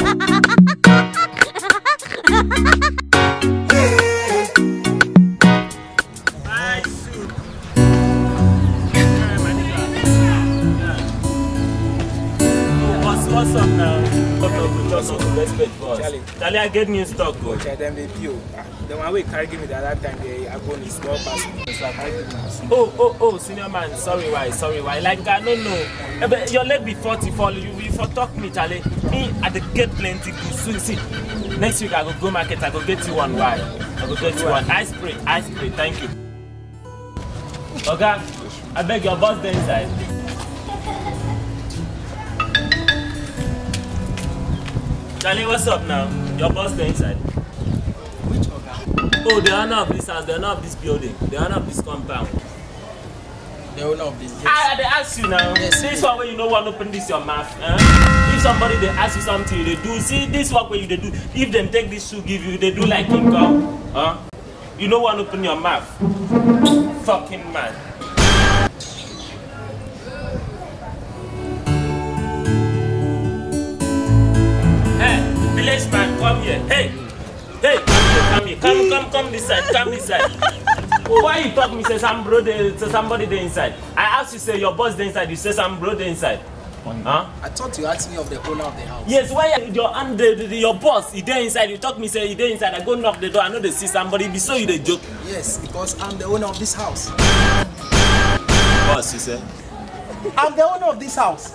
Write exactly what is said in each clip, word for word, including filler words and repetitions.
What's up now? Just respect, boss. Charlie, Charlie, I get new stock. Oh, them they pure. The one we carry give me the other time, they are going to small pass. It's like I give Oh, oh, oh, senior man. Sorry, why? Sorry, why? Like I don't know. But your leg be forty fall. You will for talk me, Charlie. Me, I dey get plenty good. So see, next week I go go market. I go get you one. Why? I go get you one. Ice spray, ice spray. Thank you. Okay, I beg your boss there inside. Charlie, what's up now? Your boss there inside. Which Oga? Oh, the owner of this house, the owner of this building, the owner of this compound. The owner of this. Yes. I, I they ask you now. Yes. This one where you know what open this your mouth. Eh? If somebody they ask you something, they do. See this work where you they do. If them take this shoe give you, they do like income. Huh? You know what open your mouth. Fucking man. Village man, come here. Hey, hey, come here, come here, come, come, come this side, come this side. Why you talk me? Say some bro, there, say somebody there inside. I asked you, say your boss there inside. You say some bro there inside. Huh? I thought you asked me of the owner of the house. Yes, why your and the, the, your boss? He there inside. You talk me, say he there inside. I go knock the door. I know they see somebody. Be so you the joke. Yes, because I'm the owner of this house. Boss, you say? I'm the owner of this house.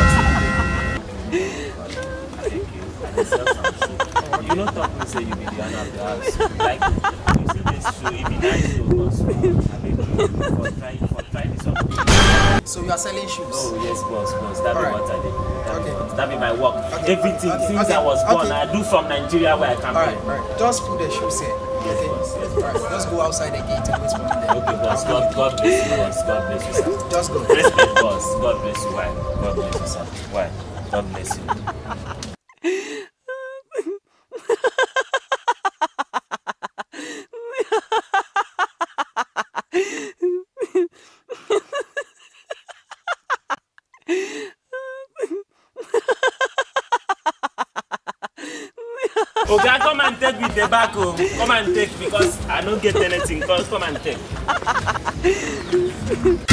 You don't talk me say you be the owner of the house. Like you see this show, it be nice to boss. I mean, for try for try this one. So you are selling shoes? Oh yes, boss, boss. That be right. what I did. That Okay. be what, that be my work. Okay. Everything Okay. since Okay. I was born, Okay. I do from Nigeria where I come Alright, from. alright. Just put the shoes here. Yes, Okay. boss. Yes, Alright, boss. just go outside the gate and wait for me there. Okay, boss. God, God bless you, boss. God bless you, sir. Just go. Respect, boss. God bless you. Why? God bless you, sir. Why? God bless you. Okay, come and take with the back home. Come and take because I don't get anything. Come, come and take.